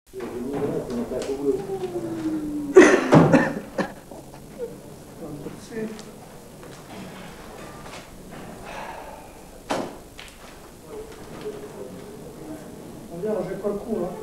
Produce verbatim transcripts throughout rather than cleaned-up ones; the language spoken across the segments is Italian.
Andiamo, c'è qualcuno?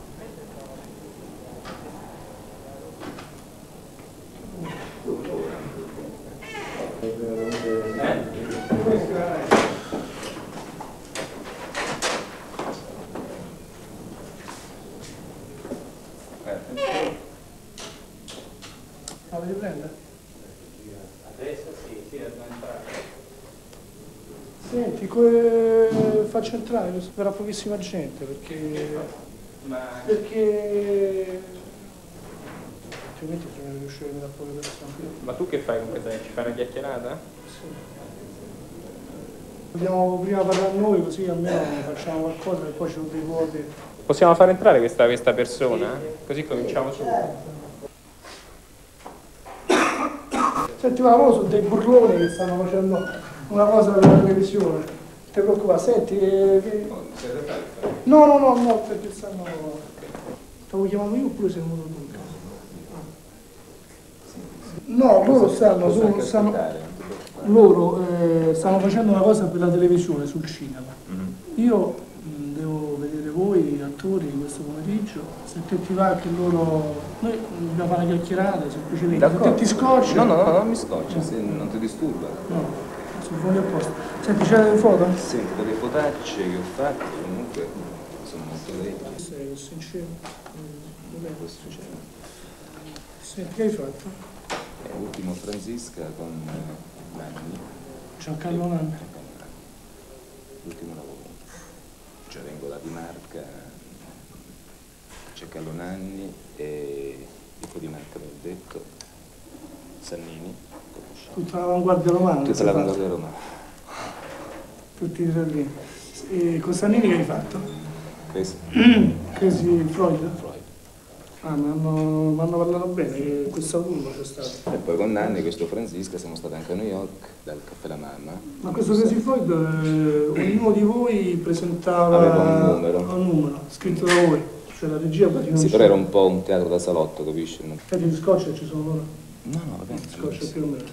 La devi prendere? Adesso sì, sì, devo entrare. Senti, come faccio entrare? Verrà pochissima gente perché... Ma... perché... altrimenti bisogna riuscire a poche persone. Ma tu che fai con questa? Ci fai una chiacchierata? Sì. Dobbiamo prima parlare a noi così almeno facciamo qualcosa e poi ci sono dei vuoti. Possiamo far entrare questa, questa persona? Così cominciamo subito. Senti, ma loro sono dei burloni che stanno facendo una cosa per la televisione. Non ti preoccupare, senti... Eh, no, no, no, no, perché stanno... Stavo chiamando io oppure sei venuto tu? No, loro stanno... Su, stanno loro eh, stanno facendo una cosa per la televisione sul cinema. Io mh, devo vedere voi, attori, questo pomeriggio. Se te ti va che loro... Noi dobbiamo fare una chiacchierata, semplicemente. Se te ti scocci... No, no, no, non mi scoccia, se non ti disturba. No, sono fuori apposta. Senti, c'è delle foto? Sì, un po' di fotacce che ho fatto, comunque sono molto vecchie. Sei sincero? Dov'è questo sincero? Senti, che hai fatto? È l'ultimo Francisca con Nanni. Giancarlo Nanni. L'ultimo lavoro. Cioè vengo da Di Marca, c'è Carlo Nanni e Pico Di Marca, l'ho detto, Sannini, conosciamo. Tutta l'avanguardia romana. Tutta l'avanguardia romana. Tutti i giardini. E con Sannini che hai fatto? Questo? Crisi Freud? Freud. Ah, mi hanno, mi hanno parlato bene, che quest'autunno c'è stato. E poi con Nanni, questo Francisca, siamo stati anche a New York, dal Caffè La Mamma. Ma questo Crazy Freud, eh, ognuno di voi presentava aveva un numero. un numero scritto da voi, cioè la regia praticamente... Sì, però era un po' un teatro da salotto, capisci? Senti, di scotch ci sono loro? No, no, va bene. Scotch più o meno.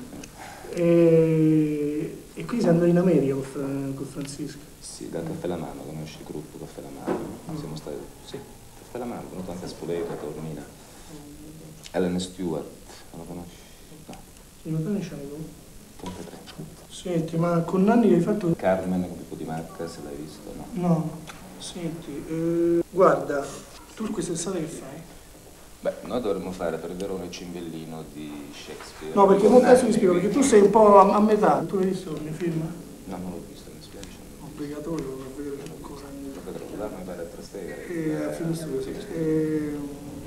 E, e qui sei andato in America con, con Francisca? Sì, dal Caffè La Mamma, conosci il gruppo Caffè La Mamma? Mm. Siamo stati... Sì. Caffè La Mamma, è venuto anche a Spoleto, a Taormina. Ellen Stewart, non lo conosci? No. Quanti anni c'hai tu? trentatré. Senti, ma con Nanni che hai fatto? Carmen, con Pico Di Marca, se l'hai visto, no? No. Senti, eh, guarda, tu quest'estate che fai? Beh, noi dovremmo fare per Verona il Cimbellino di Shakespeare. No, perché non adesso mi spiego, perché tu sei un po' a, a metà. Tu hai visto il mio film? No, non l'ho visto, mi spiace. Obbligatorio, lo vedere ancora. Lo vedrò, là mi pare a Trastevere. E a film studio. Sì, sì. E,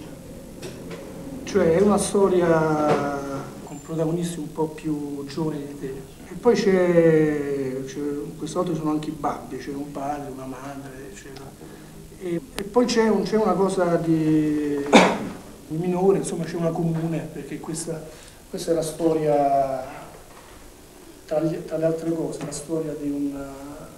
cioè è una storia con protagonisti un po' più giovani di te. E poi c'è, questa volta ci sono anche i babbi, c'è un padre, una madre, eccetera. E, e poi c'è un, una cosa di, di minore, insomma c'è una comune, perché questa, questa è la storia, tra, gli, tra le altre cose, la storia di, una,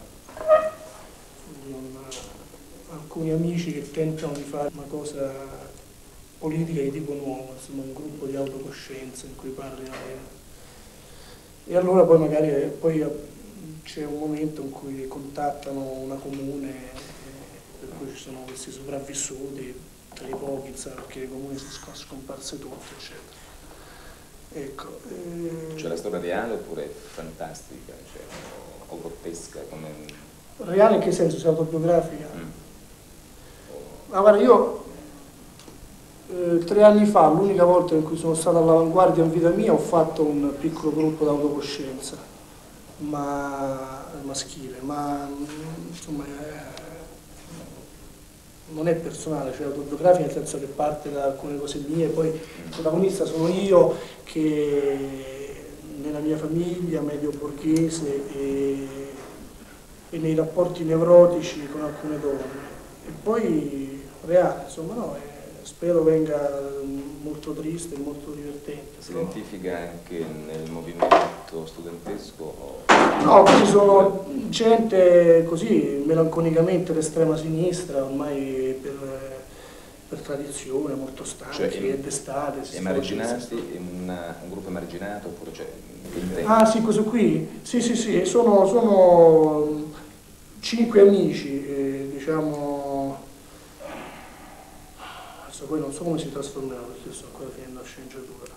di una, alcuni amici che tentano di fare una cosa politica di tipo nuovo, insomma un gruppo di autocoscienza in cui parliano. E allora poi magari poi c'è un momento in cui contattano una comune, per cui ci sono questi sopravvissuti, tra i pochi, perché le comuni sono scomparse tutte, eccetera. Ecco, eh... Cioè la storia reale oppure fantastica, cioè, o grottesca come... Reale in che senso? Se autobiografica? Mm. Ma guarda, io eh, tre anni fa, l'unica volta in cui sono stato all'avanguardia in vita mia, ho fatto un piccolo gruppo d'autocoscienza, ma maschile, ma insomma eh, non è personale, cioè autobiografica nel senso che parte da alcune cose mie, poi il protagonista sono io che nella mia famiglia medio borghese e, e nei rapporti nevrotici con alcune donne. E poi reale, insomma no, eh, spero venga molto triste e molto divertente. Si però... identifica anche nel movimento studentesco? O... No, ci sono gente così, melanconicamente d'estrema sinistra, ormai per, per tradizione, molto stanchi, Cioè, è d'estate. si emarginati, un, un gruppo emarginato oppure cioè, intendo? Ah sì, questo qui? Sì, sì, sì, sono, sono cinque amici, eh, diciamo, adesso poi non so come si trasformerà perché sto ancora finendo la sceneggiatura.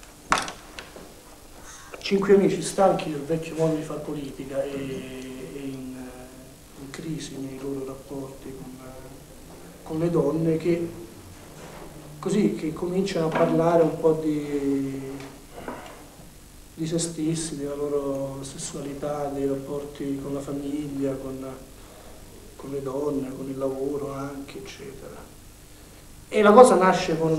Cinque amici stanchi del vecchio modo di fare politica e, e in, in crisi nei loro rapporti con, con le donne che così che cominciano a parlare un po' di, di se stessi, della loro sessualità, dei rapporti con la famiglia, con, con le donne, con il lavoro anche, eccetera. E la cosa nasce con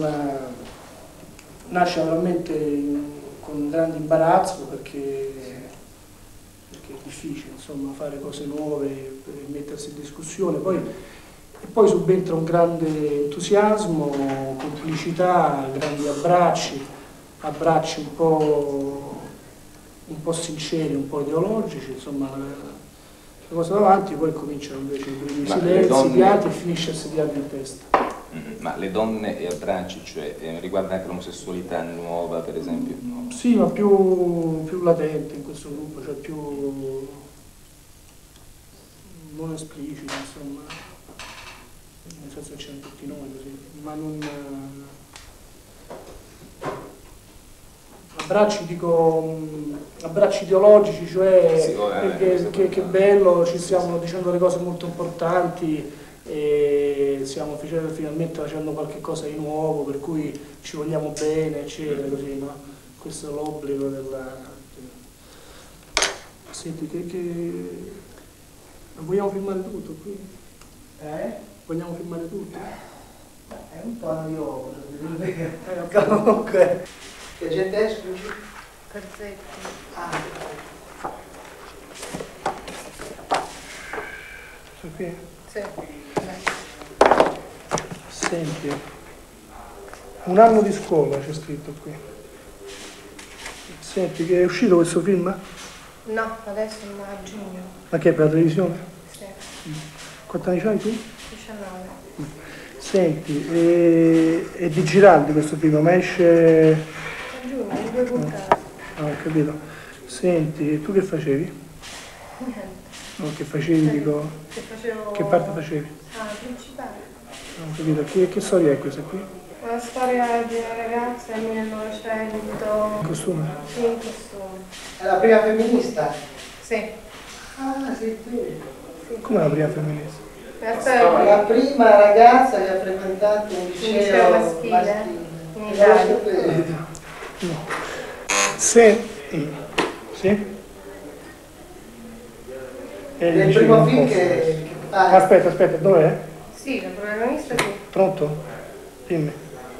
nasce veramente con grande imbarazzo perché, perché è difficile insomma fare cose nuove per mettersi in discussione, poi, e poi subentra un grande entusiasmo, complicità, grandi abbracci, abbracci un po', un po' sinceri, un po' ideologici, insomma la cosa davanti, poi cominciano invece i primi Ma silenzi, donne... piatti e finisce a sediarli in testa. Ma le donne e abbracci, cioè eh, riguarda anche l'omosessualità nuova, per esempio? No. Sì, ma più, più latente in questo gruppo, cioè più non esplicito, insomma, nel senso che c'erano tutti noi così, ma non... Abbracci, dico, abbracci ideologici, cioè Sì, oh, eh, che, che, che bello, ci stiamo dicendo le cose molto importanti, e stiamo finalmente facendo qualche cosa di nuovo per cui ci vogliamo bene, eccetera, così, no? Questo è l'obbligo della... Senti, che, che... vogliamo filmare tutto qui? Eh? Vogliamo filmare tutto? È un po' noioso, Eh, comunque... Che gente è, scusi? Perfetto. Ah, Questo qui? Sì. Senti, un anno di scuola c'è scritto qui. Senti, che è uscito questo film? No, adesso è a giugno. Ma che è per la televisione? Sì. Quanti anni c'hai tu? diciannove. Senti, è, è di Giraldi questo film, ma esce... A giugno, in due puntate. Ah, ho capito. Senti, tu che facevi? Niente. No, che facevi, dico... Che facevo... Che parte facevi? Ah, principale. Non ho capito. Che, che storia è questa qui? Una storia di una ragazza del millenovecento. In costume? Sì, in costume. è la prima femminista? Sì. Ah, sei tu. Come la prima femminista? La storia La prima ragazza che ha frequentato un liceo liceo maschile maschile. in Non Italia. lo sapevo. No. Se... Sì? È il È il liceo, primo non film posso. che, che fa. Aspetta, aspetta, dov'è? Sì, la protagonista sì. Pronto? Dimmi.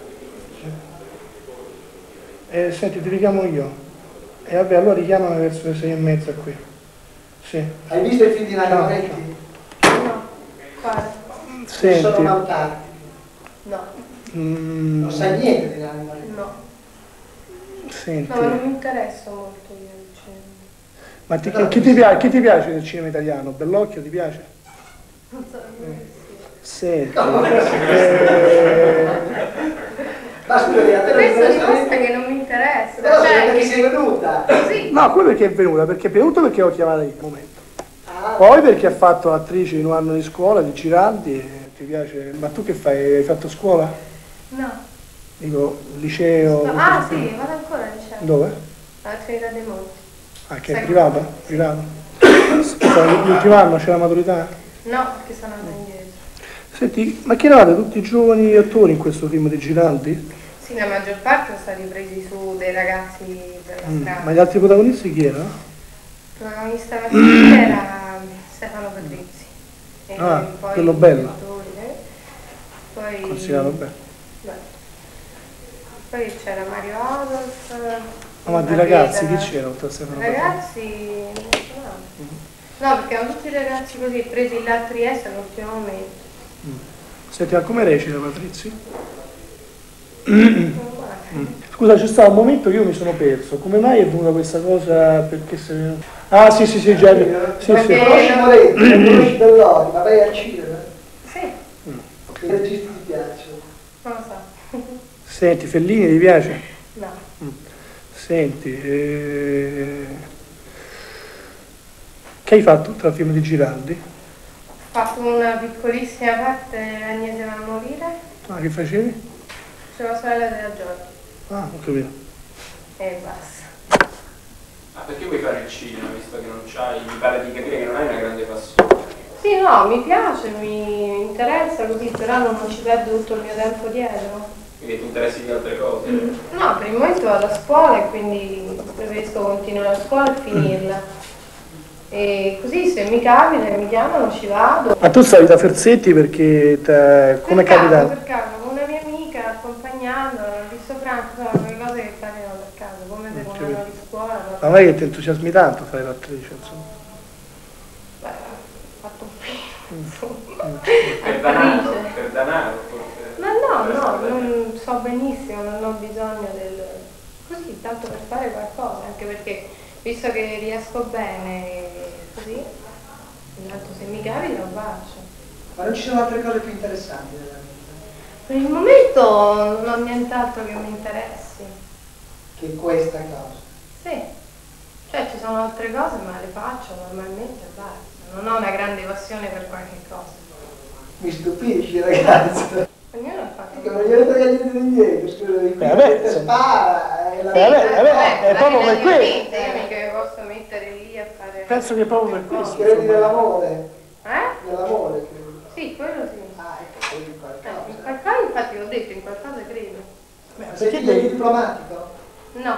Eh, senti, ti richiamo io. E vabbè, allora richiamami verso le sei e mezza qui. Sì. Hai visto il film di Nanni Ciao, Moretti? No. Quale? Sono Senti. Mautati. No. mm, Non sai niente di Nanni Moretti? No. Senti. No, non mi interessa molto io il cinema. Ma ti- chi, chi ti piace, chi ti piace del cinema italiano? Bellocchio ti piace? Non so come Senti. eh, Ma scusi, a te non Questo interessa dimostra niente? che non mi interessa. Però Cioè, perché che- sei venuta? Sì. No, quello perché è venuta, perché prima di tutto perché l'ho chiamata io, un momento. Ah, Poi perché ha fatto l'attrice in un anno di scuola di Giraldi e ti piace. Ma tu che fai? Hai fatto scuola? No. Dico, liceo? No, ah sì, vado ancora al liceo. Dove? Alla Trinità dei Monti. Ah, che è Sai- privata? Privato? Scusa, l'ultimo anno c'è la maturità? No, perché sono andata indietro. Senti, ma chi eravate tutti i giovani attori in questo film di Giraldi? Sì, la maggior parte sono stati presi su dei ragazzi della Mm, strada. ma gli altri protagonisti chi erano? Il protagonista maschile era Stefano Patrizzi. E Ah, poi quello bello. gli attori, eh. Poi... Considerato bene. Beh. Poi c'era Mario Adolf. No, ma di Margherita- ragazzi chi c'era oltre a Stefano Patrizzi? Ragazzi, no. No, perché erano tutti ragazzi così presi là a Trieste all'ultimo momento. Mm. Senti, ma come recita Patrizzi? Mm. Scusa, c'è stato un momento che io mi sono perso. Come mai è venuta questa cosa? Perché se... Ah, sì, sì, sì, già. Sì, sì. conosci Moretti, non conosci Bellori, ma vai al cinema? Sì. I registi ti piacciono? Senti, Fellini ti piace? No. Mm. Senti, eh... che hai fatto tra il film di Giraldi? Ho fatto una piccolissima parte, Agnese va a morire. Ah, che facevi? Sono la sorella della Giorgia. Ah, ho capito. E basta. Ah, perché vuoi fare il cinema, visto che non c'hai, mi pare di capire che non hai una grande passione? Sì, no, mi piace, mi interessa così, però non ci perdo tutto il mio tempo dietro. Quindi ti interessi di altre cose? No, per il momento vado a scuola e quindi preferisco continuare la scuola e finirla. E così se mi capita e mi chiamano ci vado. Ma tu stavi da Ferzetti perché te... come è Per caso, capitato? per caso, con una mia amica accompagnando, ho visto Franco, sono quelle cose che capitano per caso, come se con un anno di scuola. Ma non è che ti entusiasmi tanto fare l'attrice, insomma. Beh, ho fatto un film, insomma. Per danaro, Attrice. per danaro forse. Ma no, no, non so benissimo, non ho bisogno del... così, tanto per fare qualcosa, anche perché visto che riesco bene così, tanto se mi capita lo faccio. Ma non ci sono altre cose più interessanti nella vita? Per il momento non ho nient'altro che mi interessi. Che questa cosa. Sì, cioè ci sono altre cose ma le faccio normalmente e basta. Non ho una grande passione per qualche cosa. Mi stupisci, ragazzi. Ognuno ha fatto. Che non gliene frega niente di niente, scusami. Eh, vabbè, Te se- spara. È la... Eh, vabbè, vabbè, è proprio per questo. Io mica mi posso mettere lì a fare... Penso che è proprio per questo. Credi nell'amore? Eh? Nell'amore, credi? Sì, quello sì. Ah, ecco, credi in Eh, qualcosa. in qualcosa, infatti ho detto, in qualcosa credo. Beh, Ma sei perché figlio di devi... diplomatico? No,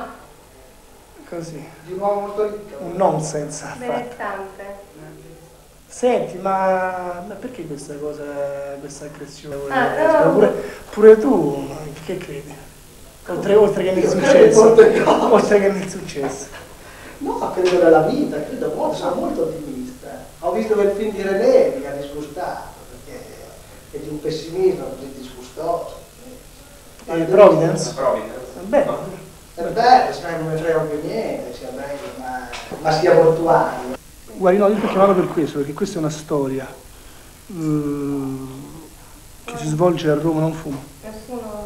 Così, Di un uomo molto ricco? un nonsense ha fatto. benettante. Senti, ma, ma perché questa cosa, questa aggressione? Ah, no. pure, pure tu, che credi? Oltre, oltre che nel Io credo in successo. molte cose. Oltre che nel successo. No, credo nella vita, credo molto, sono molto ottimista. Ho visto quel film di René, mi ha disgustato, perché è di un pessimismo così disgustoso. Eh, Providence? Providence. Beh, È bello, sai, non me ne frega più niente, sia bello, ma, ma sia mortuario. guardi, no, io ti ho chiamato per questo, perché questa è una storia eh, che si svolge a Roma, non fumo. Nessuno...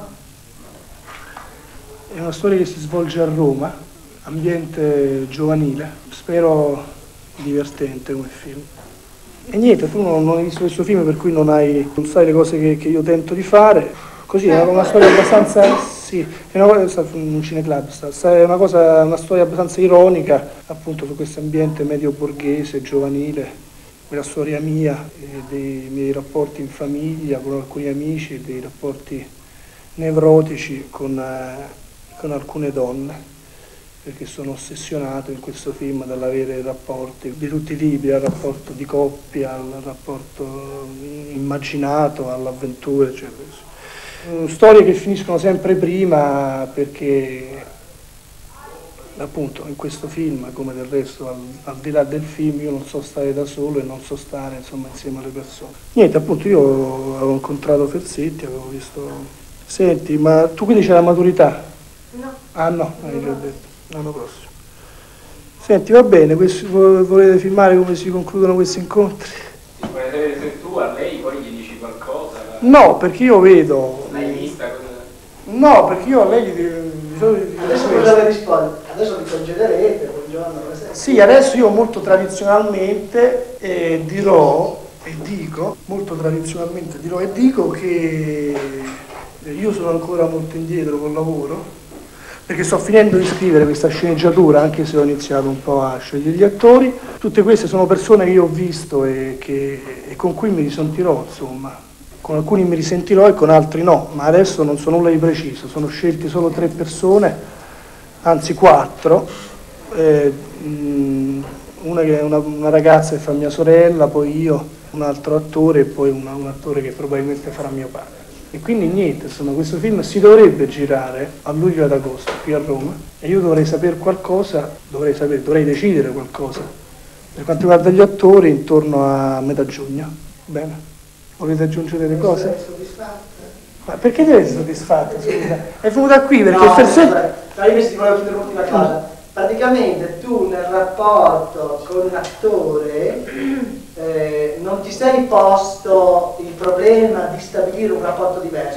È una storia che si svolge a Roma, ambiente giovanile, spero divertente come film. E niente, tu non, non hai visto questo film per cui non, hai, non sai le cose che, che io tento di fare, così è una storia abbastanza, sì, è una cosa, un cineclub, sta, è una, cosa, una storia abbastanza ironica appunto su questo ambiente medio borghese, giovanile, quella storia mia, eh, dei miei rapporti in famiglia con alcuni amici, dei rapporti nevrotici con... Eh, con alcune donne, perché sono ossessionato in questo film dall'avere rapporti di tutti i tipi, dal rapporto di coppia, al rapporto immaginato, all'avventura, eccetera. Storie che finiscono sempre prima perché appunto in questo film, come del resto, al, al di là del film, io non so stare da solo e non so stare insomma insieme alle persone. Niente, appunto io avevo incontrato Ferzetti, avevo visto... Senti, ma tu quindi c'è la maturità? No. Ah no, hai già detto, l'anno prossimo. Senti, va bene, questi, volete filmare come si concludono questi incontri? Vorrei sapere se tu a lei poi gli dici qualcosa. No, perché io vedo... L'hai vista? Cosa... No, perché io a lei gli di solito gli dico Adesso questo. cosa le rispondi? Adesso vi concederete, buongiorno, buonasera. Sì, adesso io molto tradizionalmente eh, dirò e dico, molto tradizionalmente dirò e dico che io sono ancora molto indietro col lavoro, perché sto finendo di scrivere questa sceneggiatura, anche se ho iniziato un po' a scegliere gli attori. Tutte queste sono persone che io ho visto e, che, e con cui mi risentirò, insomma. Con alcuni mi risentirò e con altri no, ma adesso non so nulla di preciso, sono scelti solo tre persone, anzi quattro, eh, mh, una, che è una, una ragazza che fa mia sorella, poi io, un altro attore e poi una, un attore che probabilmente farà mio padre. E quindi niente, insomma, questo film si dovrebbe girare a luglio ed agosto qui a Roma e io dovrei sapere qualcosa, dovrei sapere, dovrei decidere qualcosa per quanto riguarda gli attori intorno a metà giugno. Bene? Volete aggiungere delle cose? Sei soddisfatta? Ma perché deve essere soddisfatta? Scusa? È venuta qui perché no, per sé... Tra io ti volevo chiedere un'ultima cosa. Praticamente tu nel rapporto con un attore eh, non ti sei posto il problema di stabilire un rapporto diverso,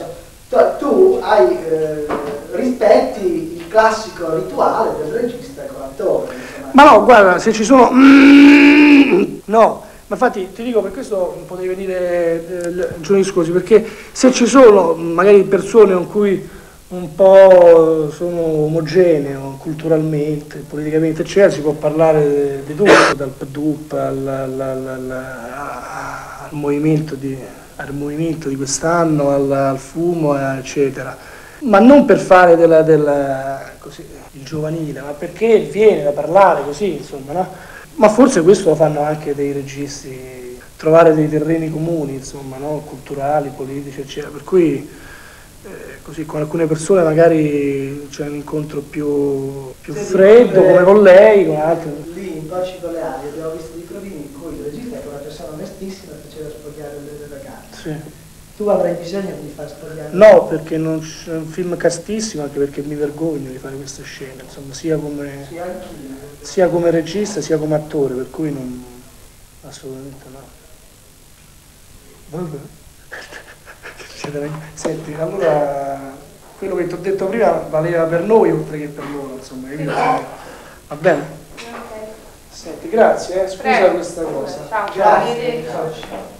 tu, tu hai, eh, rispetti il classico rituale del regista con l'attore. Ma no, guarda, se ci sono... No, ma infatti ti dico, per questo potevi venire eh, i giorni scorsi, perché se ci sono magari persone con cui un po' sono omogeneo culturalmente, politicamente, eccetera, si può parlare di tutto, dal P D U P al, al, al, al, al, movimento, di, al movimento di quest'anno, al, al fumo, eccetera. Ma non per fare della, della, così, il giovanile, ma perché viene da parlare così, insomma, no? Ma forse questo lo fanno anche dei registi, trovare dei terreni comuni, insomma, no? Culturali, politici, eccetera, per cui eh, così con alcune persone magari c'è un incontro più, più freddo, come con lei, con altre. Lì in Baci con le ali abbiamo visto dei provini in cui il regista era una persona onestissima e faceva spogliare le ragazze. Sì. Tu avrai bisogno di far spogliare? No, perché non è un film castissimo, anche perché mi vergogno di fare queste scene, insomma, sia come, Sì, anch'io. sia come regista sia come attore, per cui non, assolutamente no. Vabbè. Senti, allora quello che ti ho detto prima valeva per noi oltre che per loro, insomma, capito? Va bene? Ok. Senti, grazie, eh. Scusa Prego. questa cosa. Ciao. Grazie. Arrivederci. Ciao.